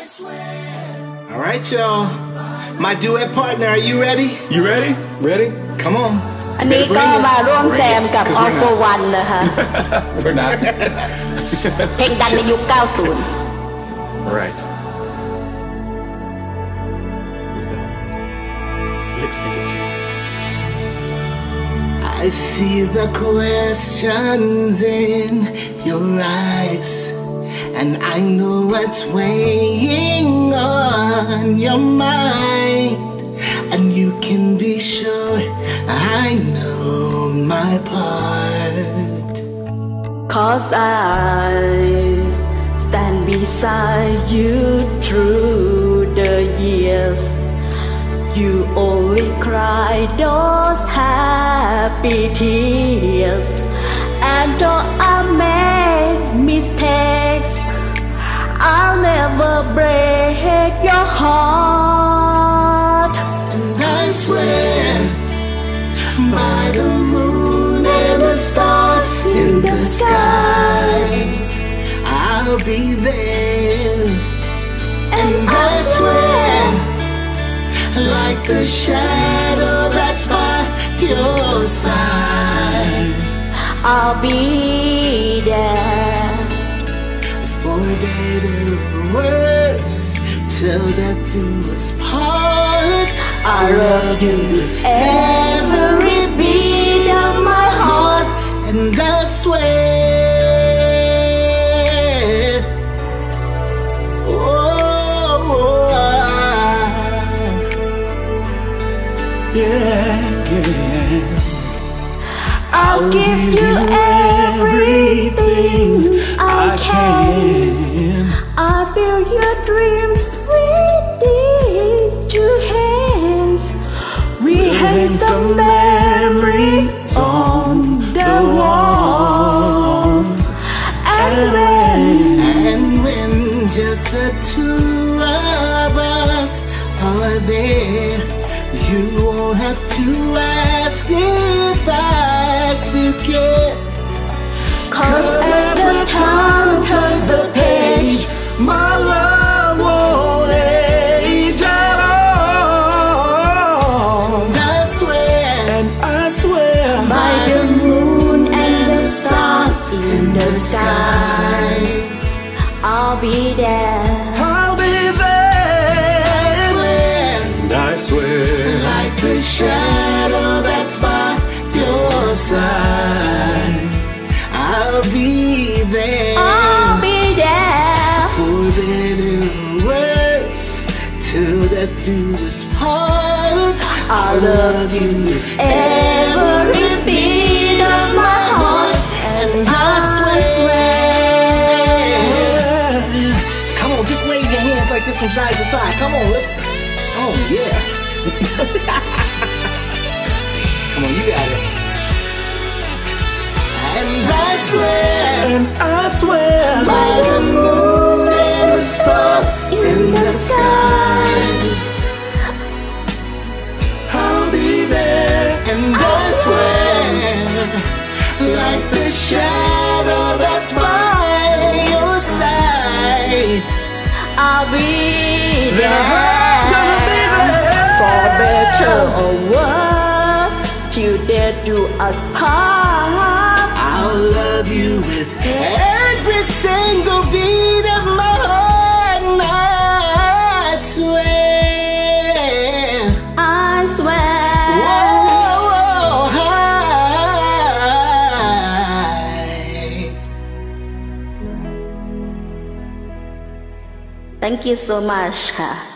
All right, y'all. My duet partner, are you ready? You ready? Ready? Come on. อันนี้ก็มาร่วมแจมกับ All for One นะคะ We're not. เพลงดังในยุค 90 Right. Lip sync it, Jim. I see the questions in your eyes, and I know what's weighing on your mind. And you can be sure I know my part. 'Cause I stand beside you through the years. You only cry those happy tears. And though I made mistakes, I'll never break your heart. And I swear by the moon and the stars in the skies, I'll be there. And I swear, like the shadow that's by your side, I'll be there. for better or worse, till death do us part. I love you with every beat of my heart, and I swear, oh, yeah. I'll give you everything I can. I'll build your dreams with these two hands. We hang some memories on the walls. And when just the two of us are there, you won't have to ask if I still care. 'Cause as the time turns the page, my love won't age at all. I swear, and I swear, by the moon and the stars in the skies, I'll be there. I'll be there. And I swear, like the shadow that's by your side, I'll be there. I'll be there. For better or worse, till death do us part. I love you with every beat of my heart, and I swear. Come on, just wave your hands like this from side to side. Come on, let's. Oh yeah. Come on, you got it. And I swear, by the moon and the stars in the skies, I'll be there. And I swear, like the shadow that's by your side, I'll be there. Gonna be there. For better or worse, till death do us part. I'll love you with every single beat of my heart. And I swear, I swear. whoa, hi. Thank you so much ค่ะ